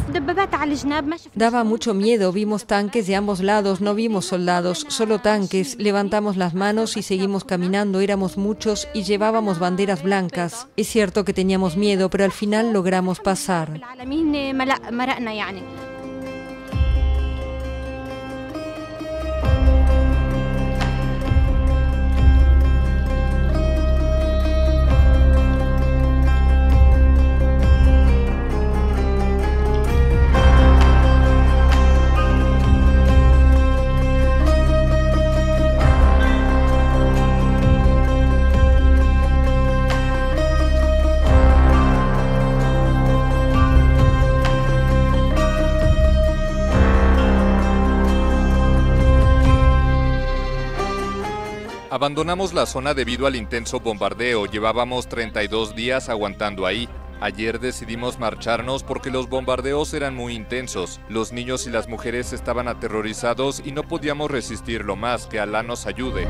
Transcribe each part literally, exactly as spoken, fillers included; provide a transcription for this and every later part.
Daba mucho miedo, vimos tanques de ambos lados, no vimos soldados, solo tanques. Levantamos las manos y seguimos caminando, éramos muchos y llevábamos banderas blancas. Es cierto que teníamos miedo, pero al final logramos pasar. Abandonamos la zona debido al intenso bombardeo, llevábamos treinta y dos días aguantando ahí. Ayer decidimos marcharnos porque los bombardeos eran muy intensos, los niños y las mujeres estaban aterrorizados y no podíamos resistirlo más, que Alá nos ayude.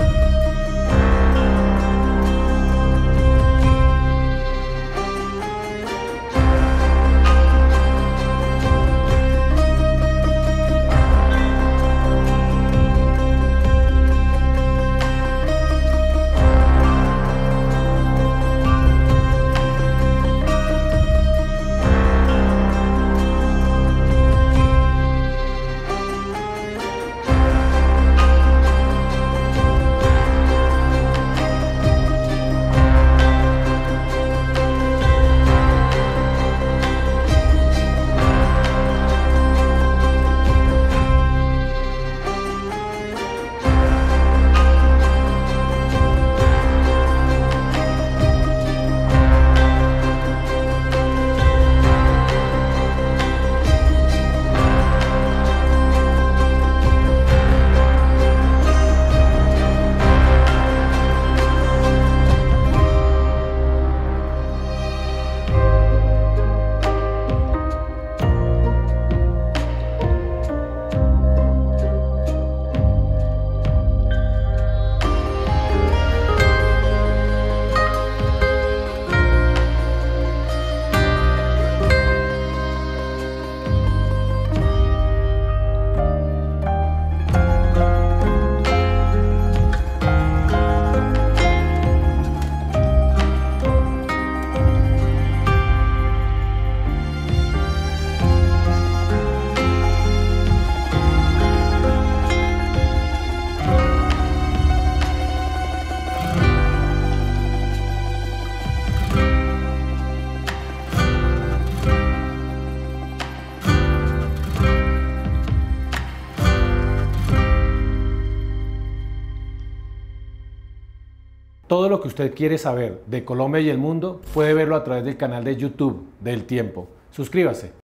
Todo lo que usted quiere saber de Colombia y el mundo puede verlo a través del canal de YouTube del Tiempo. Suscríbase.